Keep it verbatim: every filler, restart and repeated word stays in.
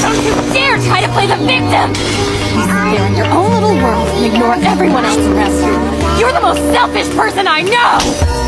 Don't you dare try to play the victim! You sit there in your own little world and ignore everyone else around you. You're the most selfish person I know!